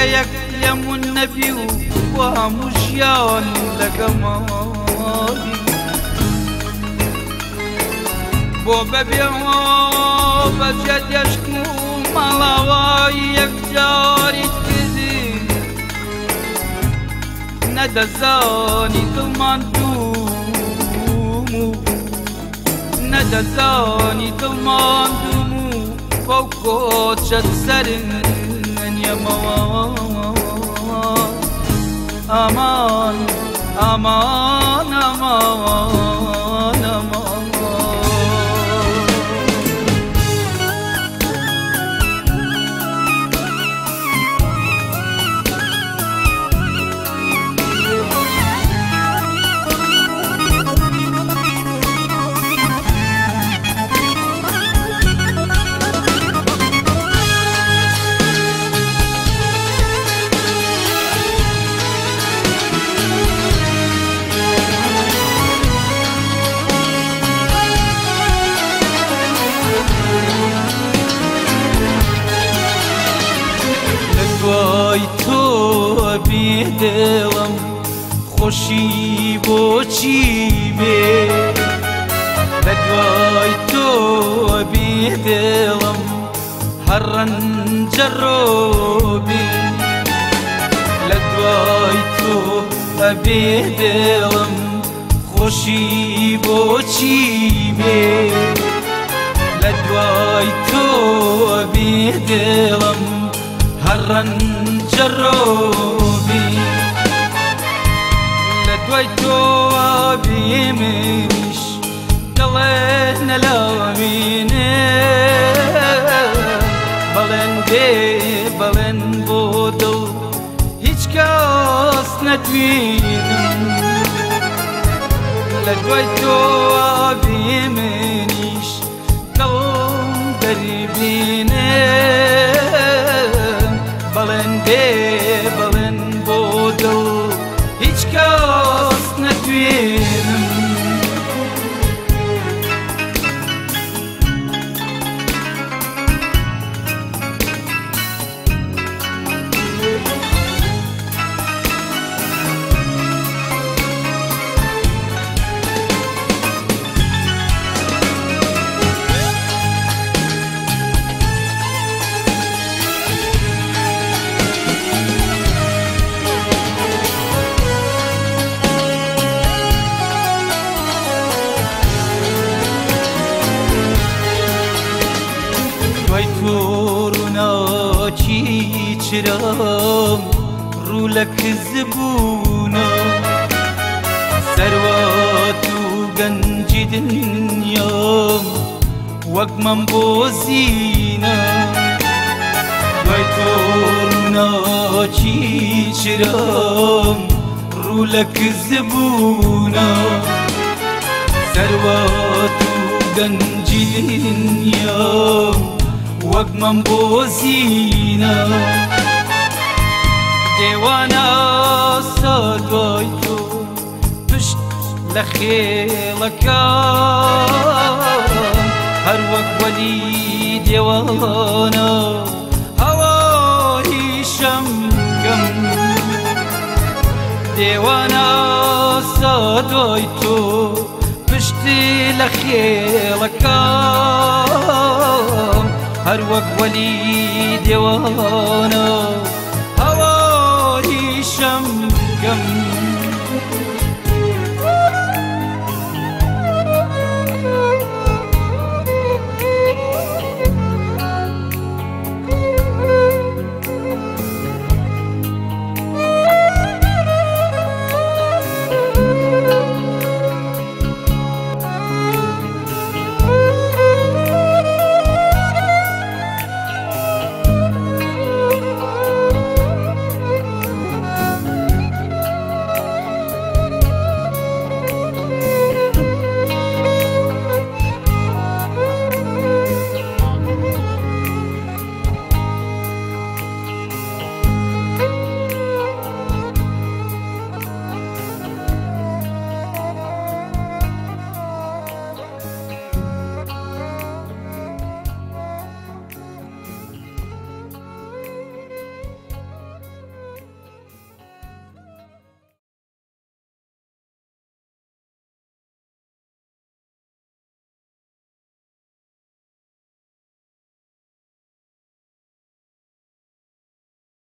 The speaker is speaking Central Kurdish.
يك يم النبي ومشيان لقمالي بو ببيعو بجد يشكو ملاواي يكجاري كذي ندى زاني ظلمان دومو ندى زاني ظلمان دومو فوقو تشتسرن يا ماما aman aman aman aman وای تو بیدلم خوشی بوچی بی لدوای تو بیدلم هرن جروبی لدوای تو بیدلم خوشی بوچی بی لدوای تو بیدلم هرن جروبي لدويتو بيمنيش دلنا لاميني بلن دي بلن بودل هيج كاس ندوينم لدويتو بيمنيش دلن دربيني بلن دي بلن بودل هيج كاس ندوينم چرام رولك زبونا ثروات وقنج دنيا وقمن بوزينا ويتورنا چرام رولك زبونا ثروات وقنج دنيا وقمن بوزينا ديوانا صدويتو بشت لخيلك هر وقت ولي ديوانا هواي شمقم ديوانا صدويتو بشت لخيلك هر وقت ولي ديوانا هواي شمقم